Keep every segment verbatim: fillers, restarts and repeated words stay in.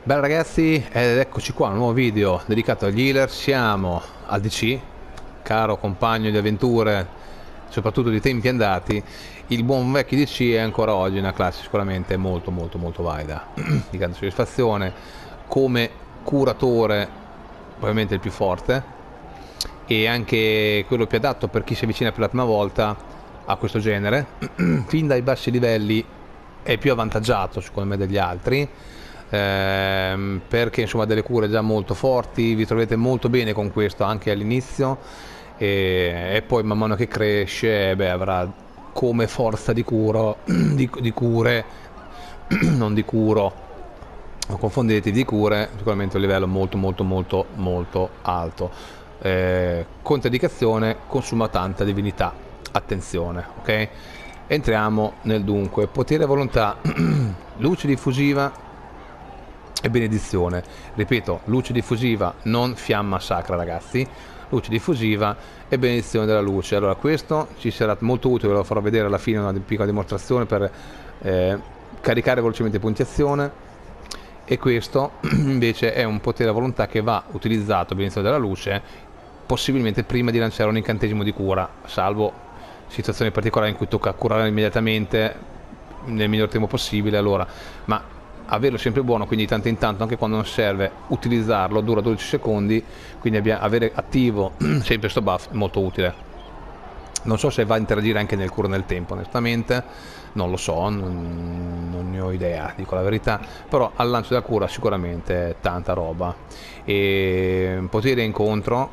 Bella ragazzi, ed eccoci qua, un nuovo video dedicato agli healer. Siamo al D C, caro compagno di avventure, soprattutto di tempi andati. Il buon vecchio D C è ancora oggi una classe sicuramente molto molto molto valida, di grande soddisfazione. Come curatore probabilmente il più forte, e anche quello più adatto per chi si avvicina per la prima volta a questo genere. Fin dai bassi livelli è più avvantaggiato secondo me degli altri, ehm, perché insomma ha delle cure già molto forti, vi trovate molto bene con questo anche all'inizio, e, e poi man mano che cresce beh, avrà come forza di, curo, di, di cure non di curo, non confondete, di cure sicuramente a un livello molto molto molto molto alto. Eh, controindicazione: consuma tanta divinità, attenzione, ok? Entriamo nel dunque. Potere e volontà, luce diffusiva e benedizione. Ripeto, luce diffusiva, non fiamma sacra ragazzi, luce diffusiva e benedizione della luce. Allora questo ci sarà molto utile, ve lo farò vedere alla fine, una piccola dimostrazione per eh, caricare velocemente punti azione. E questo invece è un potere a volontà che va utilizzato, benedizione della luce, possibilmente prima di lanciare un incantesimo di cura, salvo situazioni particolari in cui tocca curare immediatamente nel miglior tempo possibile. Allora, ma averlo sempre buono, quindi di tanto in tanto, anche quando non serve utilizzarlo, dura dodici secondi, quindi avere attivo sempre questo buff è molto utile. Non so se va a interagire anche nel cura nel tempo, onestamente non lo so, non, non ne ho idea, dico la verità, però al lancio della cura sicuramente tanta roba. E potere incontro,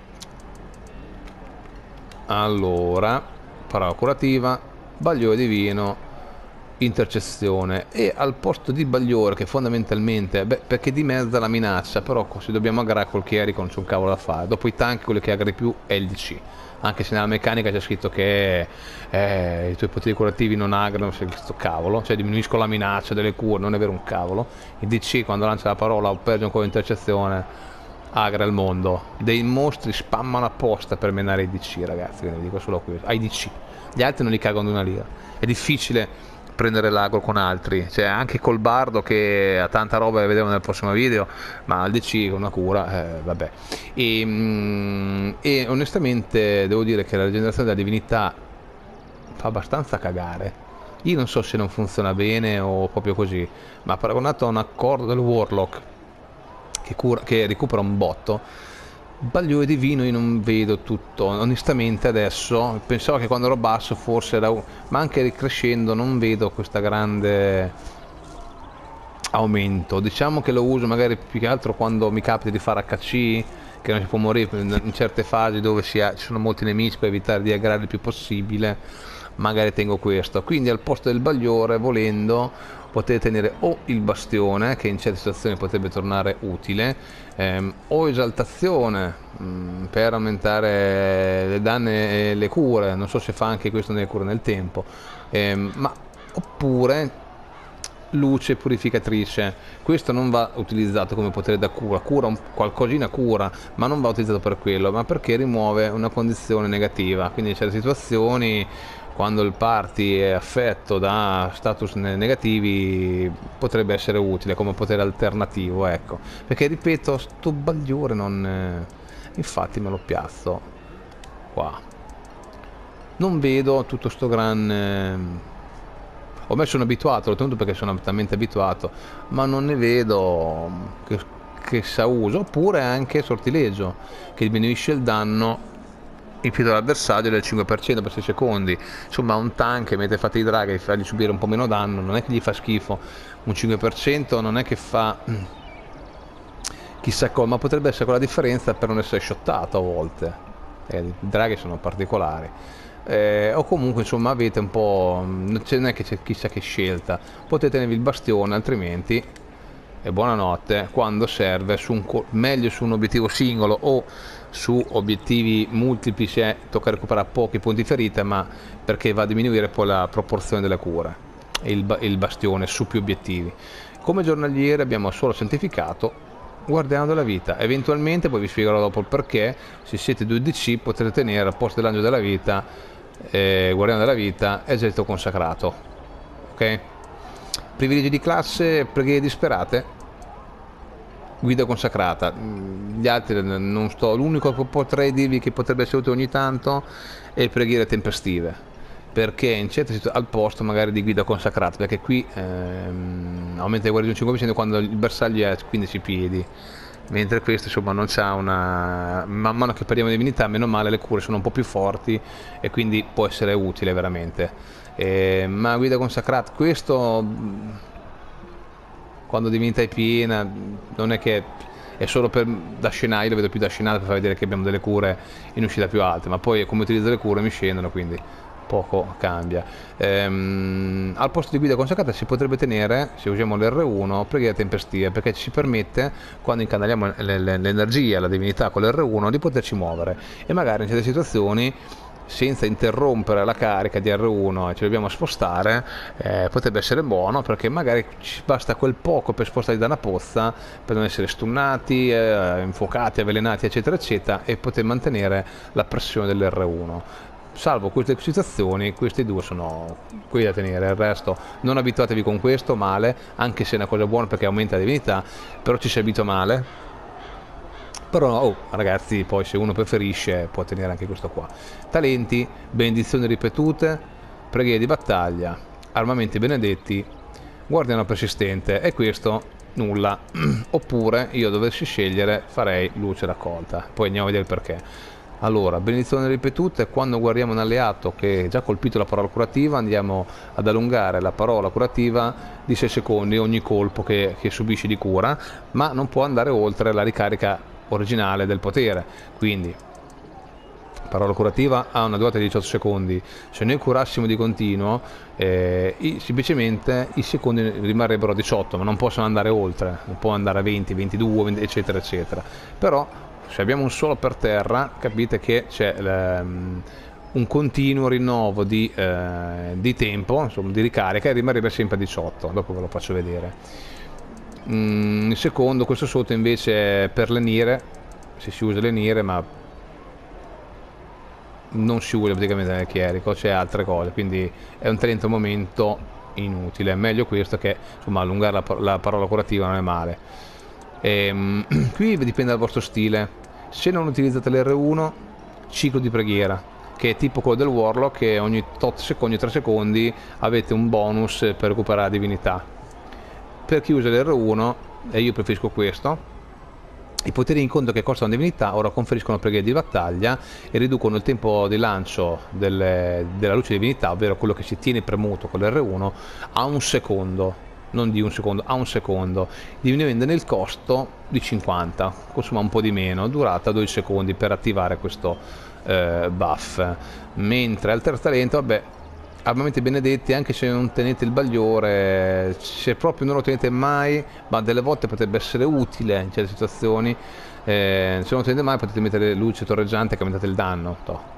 allora parola curativa, bagliore divino, intercessione. E al posto di bagliore, che fondamentalmente beh, perché dimezza la minaccia, però se dobbiamo aggregare col chierico non c'è un cavolo da fare. Dopo i tank quello che aggrega più è il D C, anche se nella meccanica c'è scritto che eh, i tuoi poteri curativi non aggregano, c'è questo cavolo, cioè diminuiscono la minaccia delle cure, non è vero un cavolo. Il D C quando lancia la parola o peggio con l'intercezione agra il mondo. Dei mostri spammano apposta per menare i D C ragazzi, ve ne dico solo questo, ai D C, gli altri non li cagano di una lira. È difficile prendere l'agro con altri, cioè anche col bardo che ha tanta roba che vedremo nel prossimo video, ma al D C con una cura, eh, vabbè. E, mm, e onestamente devo dire che la rigenerazione della divinità fa abbastanza cagare. Io non so se non funziona bene o proprio così, ma paragonato a un accordo del Warlock che, cura, che recupera un botto, bagliore divino io non vedo tutto, onestamente adesso. Pensavo che quando ero basso forse era, ma anche crescendo non vedo questa grande aumento. Diciamo che lo uso magari più che altro quando mi capita di fare H C, che non si può morire in certe fasi dove si ha, ci sono molti nemici, per evitare di aggregare il più possibile, magari tengo questo. Quindi al posto del bagliore, volendo, potete tenere o il bastione, che in certe situazioni potrebbe tornare utile, ehm, o esaltazione mh, per aumentare le danne e le cure. Non so se fa anche questo nelle cure nel tempo, ehm, ma oppure luce purificatrice. Questo non va utilizzato come potere da cura, cura un qualcosina cura, ma non va utilizzato per quello, ma perché rimuove una condizione negativa. Quindi in certe situazioni, quando il party è affetto da status negativi, potrebbe essere utile come potere alternativo, ecco. Perché ripeto, sto bagliore non, infatti me lo piazzo qua, non vedo tutto sto gran. Ormai sono abituato, l'ho tenuto perché sono talmente abituato, ma non ne vedo che, che sa uso. Oppure anche sortileggio, che diminuisce il danno in più dell'avversario del cinque per cento per sei secondi. Insomma, un tank, mentre fate i draghi, fargli subire un po' meno danno, non è che gli fa schifo. Un cinque per cento non è che fa chissà cosa, ma potrebbe essere quella differenza per non essere shottato a volte. Eh, I draghi sono particolari. Eh, o comunque insomma avete un po', non è che c'è chissà che scelta, potete tenervi il bastione, altrimenti e buonanotte quando serve, su un, meglio su un obiettivo singolo o su obiettivi multipli se tocca recuperare pochi punti ferita, ma perché va a diminuire poi la proporzione delle cure, il, il bastione su più obiettivi. Come giornaliere abbiamo solo santificato, guardiano della vita. Eventualmente poi vi spiegherò dopo il perché, se siete due D C potete tenere al posto dell'angelo della vita, eh, guardiano della vita, esercito consacrato, ok? Privilegi di classe, preghiere disperate, guida consacrata. Gli altri non sto, l'unico che potrei dirvi che potrebbe essere utile ogni tanto è preghiere tempestive, perché in certe situazioni al posto magari di guida consacrata, perché qui ehm, aumenta la guarigione cinque per cento quando il bersaglio è a quindici piedi, mentre questo insomma non c'ha una, man mano che parliamo di divinità meno male le cure sono un po' più forti e quindi può essere utile veramente. Eh, ma guida consacrata, questo quando divinità è piena non è che è solo per da scenario, lo vedo più da scenario per far vedere che abbiamo delle cure in uscita più alte, ma poi come utilizzo le cure mi scendono, quindi poco cambia. Ehm, al posto di guida consacrata si potrebbe tenere, se usiamo l'R uno, preghiera tempestiva, perché ci permette, quando incanaliamo l'energia, la divinità con l'R uno, di poterci muovere e magari in certe situazioni senza interrompere la carica di R uno e ci dobbiamo spostare, eh, potrebbe essere buono, perché magari ci basta quel poco per spostarli da una pozza per non essere stunnati, eh, infuocati, avvelenati eccetera eccetera, e poter mantenere la pressione dell'R uno. Salvo queste situazioni, questi due sono qui da tenere. Il resto non abituatevi con questo, male, anche se è una cosa buona perché aumenta la divinità, però ci si abitua male. Però oh, ragazzi, poi se uno preferisce può tenere anche questo qua. Talenti, benedizioni ripetute, preghiere di battaglia, armamenti benedetti, guardiano persistente, e questo nulla. Oppure io dovessi scegliere farei luce raccolta, poi andiamo a vedere il perché. Allora, benedizioni ripetute, quando guardiamo un alleato che ha già colpito la parola curativa andiamo ad allungare la parola curativa di sei secondi ogni colpo che, che subisce di cura, ma non può andare oltre la ricarica originale del potere. Quindi parola curativa ha una durata di diciotto secondi. Se noi curassimo di continuo, eh, i, semplicemente i secondi rimarrebbero diciotto, ma non possono andare oltre, non può andare a venti, ventidue, venti, eccetera eccetera. Però se abbiamo un solo per terra, capite che c'è um, un continuo rinnovo di, eh, di tempo, insomma di ricarica, e rimarrebbe sempre a diciotto. Dopo ve lo faccio vedere. Mm, il secondo, questo sotto invece è per le nire, se si usa le nire, ma non si usa praticamente nel chierico, c'è altre cose, quindi è un talento al momento inutile. È meglio questo, che insomma allungare la, la parola curativa non è male. E, qui dipende dal vostro stile. Se non utilizzate l'R uno, ciclo di preghiera, che è tipo quello del Warlock, che ogni tot secondi, tre secondi avete un bonus per recuperare la divinità. Per chi usa l'R uno, e io preferisco questo, i poteri in conto che costano divinità ora conferiscono preghiere di battaglia e riducono il tempo di lancio delle, della luce di divinità, ovvero quello che si tiene premuto con l'R uno, a un secondo. Non di un secondo, a un secondo, diminuendo il costo di cinquanta, consuma un po' di meno, durata dodici secondi per attivare questo eh, buff. Mentre al terzo talento, vabbè, armamenti benedetti, anche se non tenete il bagliore, se proprio non lo tenete mai, ma delle volte potrebbe essere utile in certe situazioni, eh, se non lo tenete mai potete mettere luce torreggiante che aumentate il danno. Toh.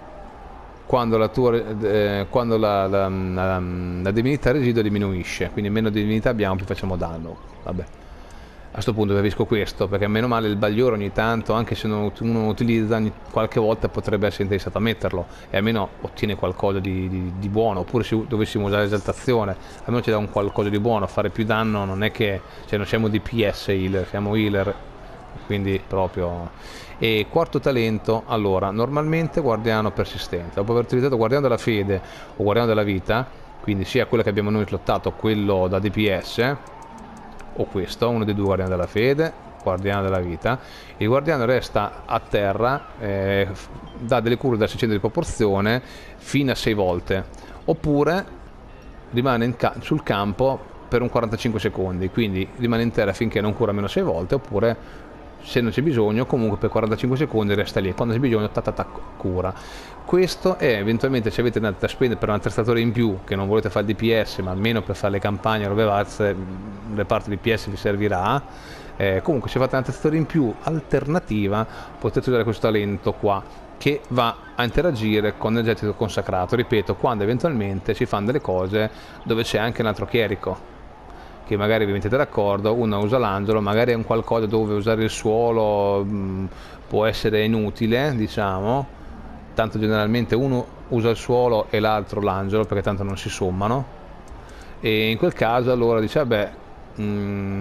Quando, la, tua, eh, quando la, la, la, la divinità residua diminuisce, quindi meno divinità abbiamo più facciamo danno. Vabbè, a questo punto preferisco questo, perché meno male il bagliore ogni tanto, anche se non, uno lo utilizza, qualche volta potrebbe essere interessato a metterlo e almeno ottiene qualcosa di, di, di buono. Oppure se dovessimo usare esaltazione, almeno ci dà un qualcosa di buono. Fare più danno non è che, cioè non siamo D P S healer, siamo healer, quindi proprio. E quarto talento, allora, normalmente guardiano persistente. Dopo aver utilizzato guardiano della fede o guardiano della vita, quindi sia quello che abbiamo noi slottato, quello da D P S, o questo, uno dei due guardiani della fede, guardiano della vita, il guardiano resta a terra, eh, dà delle cure da seicento di proporzione fino a sei volte, oppure rimane in ca sul campo per un quarantacinque secondi, quindi rimane in terra finché non cura meno sei volte, oppure se non c'è bisogno comunque per quarantacinque secondi resta lì, quando c'è bisogno ta ta ta cura. Questo è eventualmente, se avete da spendere per un attrezzatore in più, che non volete fare il D P S ma almeno per fare le campagne, robe vazze, le parti di D P S vi servirà. Eh, comunque se fate un attrezzatore in più alternativa potete usare questo talento qua, che va a interagire con l'esercito consacrato, ripeto, quando eventualmente si fanno delle cose dove c'è anche un altro chierico, che magari vi mettete d'accordo, uno usa l'angelo, magari è un qualcosa dove usare il suolo mh, può essere inutile, diciamo, tanto generalmente uno usa il suolo e l'altro l'angelo, perché tanto non si sommano, e in quel caso allora dice vabbè, mh,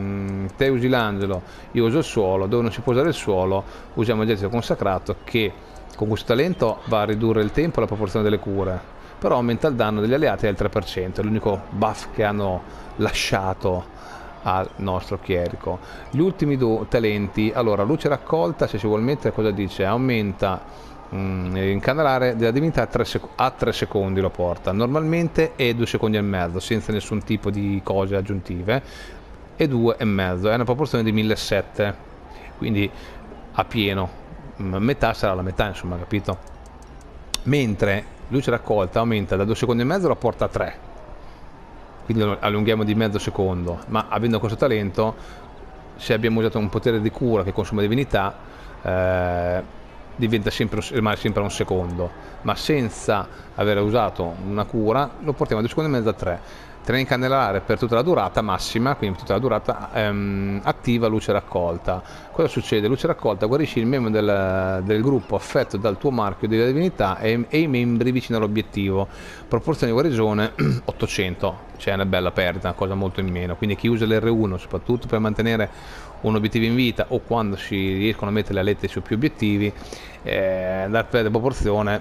mm, te usi l'angelo, io uso il suolo, dove non si può usare il suolo usiamo il gesto consacrato, che con questo talento va a ridurre il tempo e la proporzione delle cure, però aumenta il danno degli alleati al tre per cento, è l'unico buff che hanno lasciato al nostro chierico. Gli ultimi due talenti, allora luce raccolta, se si vuol mettere, cosa dice? Aumenta mm, incanalare della divinità a tre, sec a tre secondi, lo porta normalmente, e due secondi e mezzo senza nessun tipo di cose aggiuntive, e due e mezzo, è una proporzione di millesettecento, quindi a pieno metà sarà la metà, insomma, capito? Mentre luce raccolta aumenta da due secondi e mezzo, la porta a tre, quindi allunghiamo di mezzo secondo, ma avendo questo talento, se abbiamo usato un potere di cura che consuma divinità, eh, diventa sempre, rimane sempre a un secondo, ma senza aver usato una cura lo portiamo da due secondi e mezzo a tre. Tre incanalare per tutta la durata massima, quindi per tutta la durata, ehm, attiva luce raccolta. Cosa succede? Luce raccolta guarisci il membro del, del gruppo affetto dal tuo marchio della divinità e, e i membri vicino all'obiettivo. Proporzione di guarigione ottocento, cioè una bella perdita, una cosa molto in meno. Quindi chi usa l'R uno soprattutto per mantenere un obiettivo in vita, o quando si riescono a mettere le alette su più obiettivi, eh, andare a perdere proporzione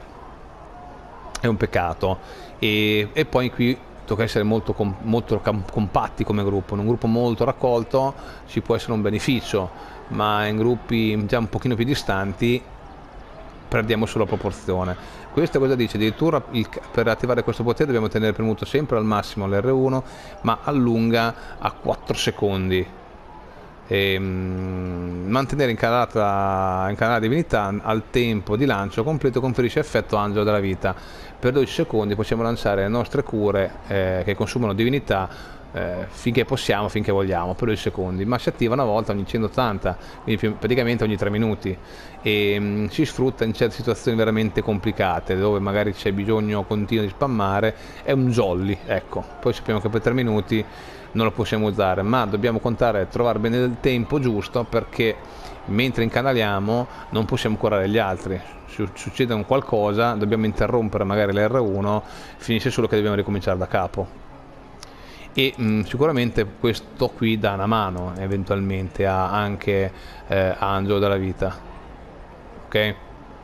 è un peccato. E, e poi qui tocca essere molto, com molto compatti come gruppo. In un gruppo molto raccolto ci può essere un beneficio, ma in gruppi già un pochino più distanti perdiamo solo proporzione. Questo cosa dice? Addirittura il, per attivare questo potere dobbiamo tenere premuto sempre al massimo l'R uno, ma allunga a quattro secondi. E, mm, mantenere incanalata incanalata divinità al tempo di lancio completo conferisce effetto angelo della vita. Per dodici secondi possiamo lanciare le nostre cure eh, che consumano divinità eh, finché possiamo, finché vogliamo, per dodici secondi, ma si attiva una volta ogni centottanta, quindi più, praticamente ogni tre minuti, e mh, si sfrutta in certe situazioni veramente complicate dove magari c'è bisogno continuo di spammare. È un jolly, ecco. Poi sappiamo che per tre minuti non lo possiamo usare, ma dobbiamo contare, trovare bene il tempo giusto, perché mentre incanaliamo non possiamo curare gli altri. Succede un qualcosa, dobbiamo interrompere magari l'R uno, finisce solo che dobbiamo ricominciare da capo. E mh, sicuramente questo qui dà una mano eventualmente a anche eh, angelo della vita, ok?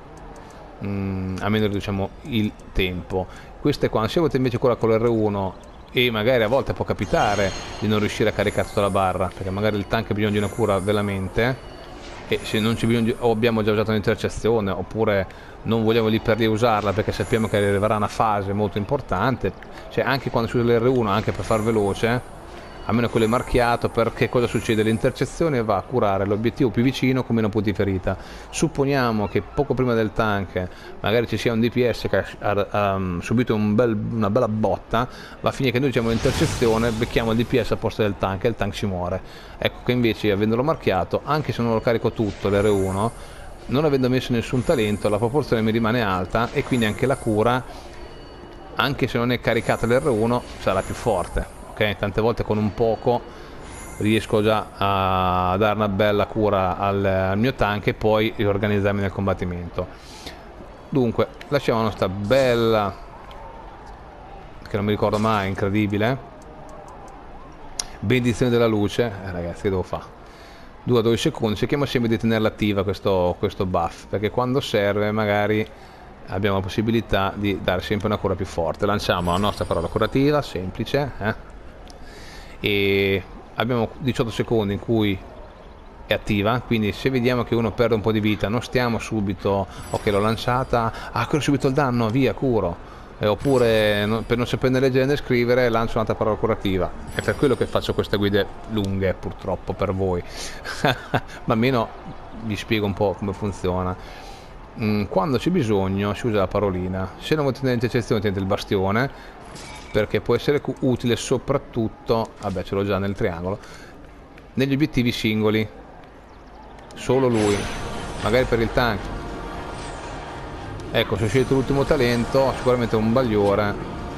Mm, a meno riduciamo il tempo. Questo è quando, se avete invece cura con l'R uno e magari a volte può capitare di non riuscire a caricare tutta la barra, perché magari il tank ha bisogno di una cura veramente, e se non c'è bisogno di, o abbiamo già usato un'intercezione, oppure non vogliamo lì per lì usarla perché sappiamo che arriverà una fase molto importante, cioè anche quando si usa l'R uno, anche per far veloce, a meno che quello è marchiato, perché cosa succede? L'intercezione va a curare l'obiettivo più vicino con meno punti ferita. Supponiamo che poco prima del tank magari ci sia un D P S che ha, ha um, subito un bel, una bella botta, va a finire che noi diciamo l'intercezione, becchiamo il D P S a posto del tank e il tank si muore. Ecco che invece, avendolo marchiato, anche se non lo carico tutto l'R uno, non avendo messo nessun talento, la proporzione mi rimane alta, e quindi anche la cura, anche se non è caricata l'R uno, sarà più forte. Okay? Tante volte con un poco riesco già a dare una bella cura al, al mio tank e poi riorganizzarmi nel combattimento. Dunque lasciamo la nostra bella, che non mi ricordo mai, incredibile benedizione della luce, eh, ragazzi, che devo fare? Dura dodici secondi, cerchiamo sempre di tenerla attiva questo, questo buff, perché quando serve magari abbiamo la possibilità di dare sempre una cura più forte. Lanciamo la nostra parola curativa semplice, eh? E abbiamo diciotto secondi in cui è attiva, quindi se vediamo che uno perde un po' di vita non stiamo subito, ok l'ho lanciata, ah curo subito il danno, via, curo, eh, oppure no, per non saperne leggere né scrivere lancio un'altra parola curativa. È per quello che faccio queste guide lunghe, purtroppo per voi ma almeno vi spiego un po' come funziona. Mm, quando c'è bisogno si usa la parolina, se non volete l'intercezione tenete il bastione, perché può essere utile soprattutto, vabbè ce l'ho già nel triangolo, negli obiettivi singoli, solo lui, magari per il tank. Ecco, se ho scelto l'ultimo talento, sicuramente un bagliore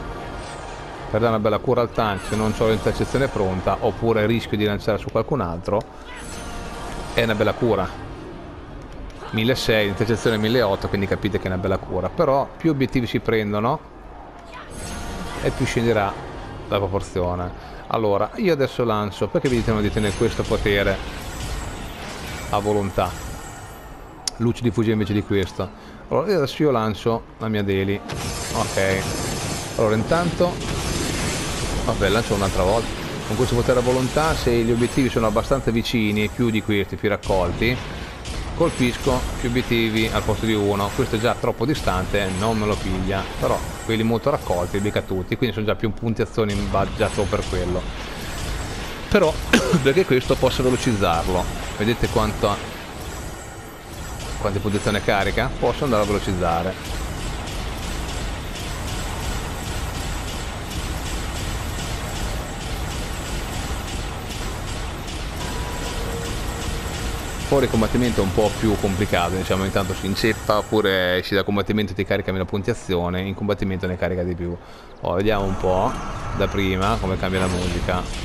per dare una bella cura al tank se non ho l'intercezione pronta, oppure rischio di lanciare su qualcun altro, è una bella cura. milleseicento, l'intercezione milleottocento, quindi capite che è una bella cura. Però più obiettivi si prendono e più scenderà la proporzione. Allora io adesso lancio, perché vi dite di tenere questo potere a volontà, luce diffusiva invece di questo. Allora adesso io lancio la mia Daily. Ok, allora intanto vabbè, lancio un'altra volta con questo potere a volontà. Se gli obiettivi sono abbastanza vicini, più di questi, più raccolti, colpisco più obiettivi al posto di uno. Questo è già troppo distante, non me lo piglia, però quelli molto raccolti li becca tutti, quindi sono già più puntiazioni in budget per quello. Però perché questo posso velocizzarlo, vedete quanto quante puntiazioni carica, posso andare a velocizzare. Fuori combattimento è un po' più complicato, diciamo, intanto si inceppa oppure esci da combattimento e ti carica meno puntiazione, in combattimento ne carica di più. Oh, vediamo un po' da prima come cambia la musica.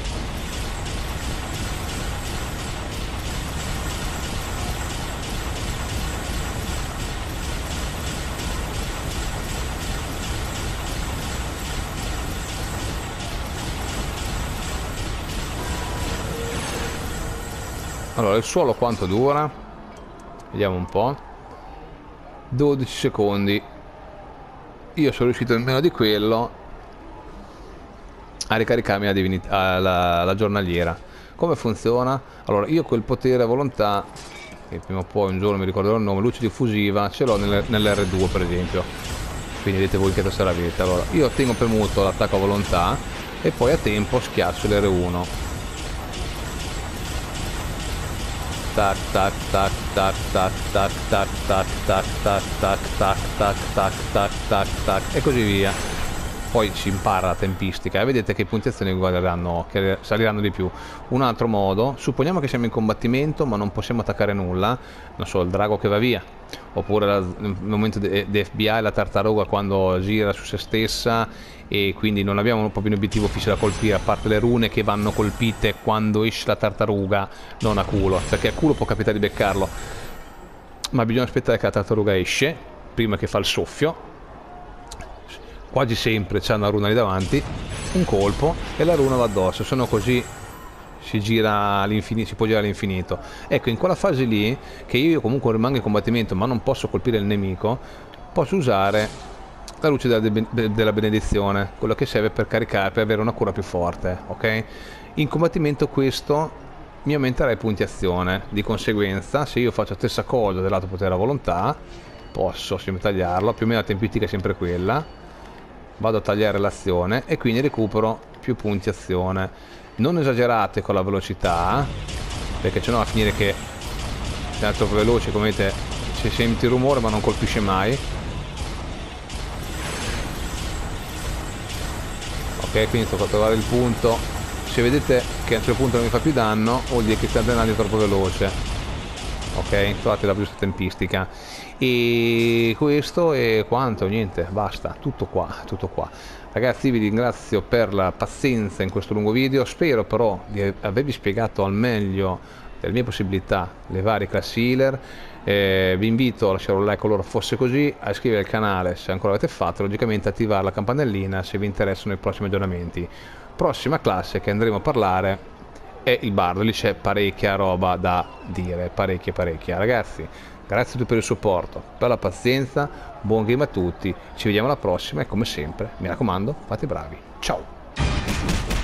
Allora, il suolo quanto dura? Vediamo un po'. dodici secondi. Io sono riuscito in meno di quello a ricaricarmi la, divinità, la, la giornaliera. Come funziona? Allora, io quel potere a volontà, che prima o poi un giorno mi ricorderò il nome, luce diffusiva, ce l'ho nell'R due per esempio. Quindi vedete voi che cosa l'avete. Allora, io tengo premuto l'attacco a volontà e poi a tempo schiaccio l'R uno. Tac tac tac tac tac tac tac tac tac tac tac tac tac tac tac tac tac e così via. Poi si impara la tempistica e vedete che puntiazioni guadagneranno, che saliranno di più. Un altro modo, supponiamo che siamo in combattimento ma non possiamo attaccare nulla, non so, il drago che va via, oppure la, nel momento di F B I la tartaruga quando gira su se stessa e quindi non abbiamo proprio un obiettivo fisso da colpire, a parte le rune che vanno colpite quando esce la tartaruga, non a culo, perché a culo può capitare di beccarlo, ma bisogna aspettare che la tartaruga esce prima che fa il soffio. Quasi sempre c'è una runa lì davanti, un colpo e la runa va addosso, se no così si gira all'infinito, si può girare all'infinito. Ecco, in quella fase lì, che io comunque rimango in combattimento ma non posso colpire il nemico, posso usare la luce della, della benedizione, quello che serve per caricare, per avere una cura più forte, ok? In combattimento questo mi aumenterà i punti azione, di conseguenza se io faccio la stessa cosa del lato potere a volontà, posso sempre tagliarlo, più o meno la tempistica è sempre quella. Vado a tagliare l'azione e quindi recupero più punti azione. Non esagerate con la velocità, perché sennò va a finire che è troppo veloce, come vedete si sente il rumore ma non colpisce mai. Ok, quindi tocca trovare il punto. Se vedete che a un certo punto non mi fa più danno, vuol dire che state andando troppo veloce. Ok, trovate la giusta tempistica. E questo è quanto, niente, basta, tutto qua, tutto qua. Ragazzi, vi ringrazio per la pazienza in questo lungo video, spero però di avervi spiegato al meglio delle mie possibilità le varie classi healer. Eh, vi invito a lasciare un like qualora fosse così, a iscrivervi al canale se ancora l'avete fatto, logicamente attivare la campanellina se vi interessano i prossimi aggiornamenti. Prossima classe che andremo a parlare è il bardo, lì c'è parecchia roba da dire, parecchia parecchia. Ragazzi, grazie a tutti per il supporto, per la pazienza, buon game a tutti, ci vediamo alla prossima e come sempre, mi raccomando, fate bravi, ciao!